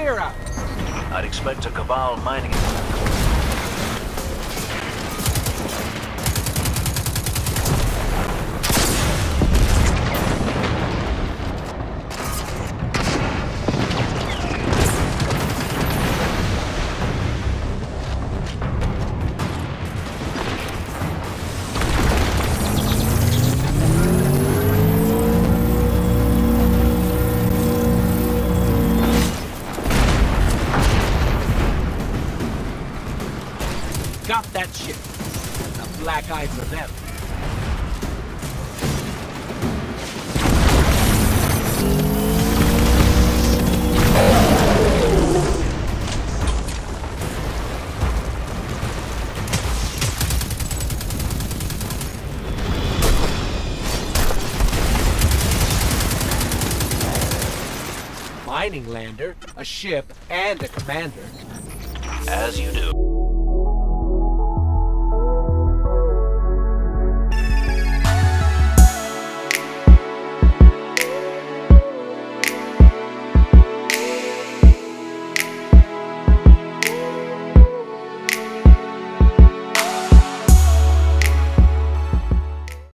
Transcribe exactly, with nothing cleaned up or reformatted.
clear out. I'd expect a Cabal mining. Got that ship. A black eye for them. Mining lander, a ship, and a commander. As you do.